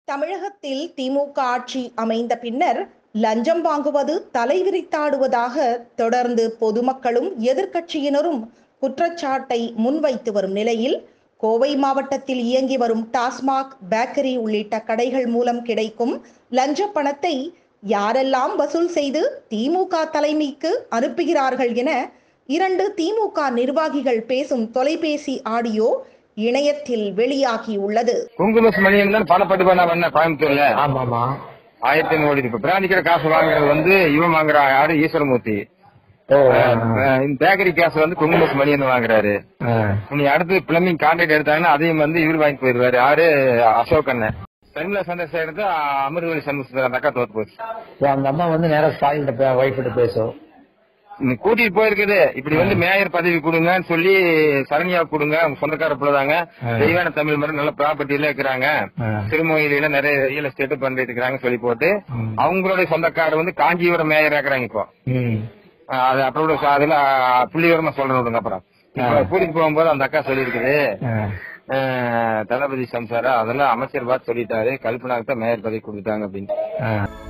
தமிழகத்தில் திமுக ஆட்சி அமைந்த பின்னர் லஞ்சம் வாங்குவது தலைவிரித்தாடுவதாக தொடர்ந்து பொதுமக்களும் எதிர்க்கட்சியினரும் குற்றச்சாட்டை முன்வைத்து வரும் நிலையில் கோவை மாவட்டத்தில் இயங்கி வரும் டாஸ்மாக், பேக்கரி உள்ளிட்ட கடைகள் மூலம் கிடைக்கும் லஞ்ச பணத்தை யாரெல்லாம் வசூல் செய்து திமுக தலைமைக்கு அனுப்புகிறார்கள் என 2 திமுக நிர்வாகிகள் பேசும் தொலைபேசி ஆடியோ இணையத்தில் வெளியாகியுள்ளது. குங்குமஸ் மணியன் தான் பணப்பட்டு பண்ண கோயம்புத்தூர்ல. ஆமாமா 1500 கோடி. இப்ப பிராந்திக்கிற காசு வாங்குறது வந்து இவன் வாங்குறா, யாரு? ஈஸ்வரமூர்த்தி. பேக்கரி காசு வந்து குங்குமஸ் மணியன் வாங்குறாரு. நீ அடுத்து பிளம்பிங் கான்ட்ராக்ட் எடுத்தாங்கன்னா அதையும் வந்து இவர் வாங்கி போயிருவாரு. யாரு? அசோக் அண்ணன். சர்மிளா சந்திரசேகர் எடுத்து அமிர்தவழி சண்முகசுந்தரம் அந்த அக்கா தோத்து போச்சு. அந்த அம்மா வந்து நேரம் ஸ்டாலின் ஒய்ஃப்கிட்ட பேசும். கூட்டிட்டு போயிருக்குது. இப்படி வந்து மேயர் பதவி கொடுங்கன்னு சொல்லி சரண்யா கொடுங்க, அவங்க சொந்தக்கார பிள்ளைதாங்க. தெய்வான தமிழ் மாதிரி நல்ல ப்ராப்பர்ட்டில இருக்கிறாங்க, திருமொழியில நிறைய ரியல் எஸ்டேட் பண்ணிட்டு இருக்கிறாங்க சொல்லி போட்டு அவங்களுடைய சொந்தக்காரர் வந்து காஞ்சிபுரம் மேயர் இருக்கிறாங்க. இப்போ அது அப்புறம் அதுல புள்ளிவரமா சொல்றேன். அப்புறம் கூட்டிட்டு போகும்போது அந்த அக்கா சொல்லி இருக்குது, தளபதி சம்சாரா அதெல்லாம் அமைச்சர் பார்த்து சொல்லிட்டாரு, கல்பனாக்கு தான் மேயர் பதவி கொடுத்துட்டாங்க அப்படின்னு.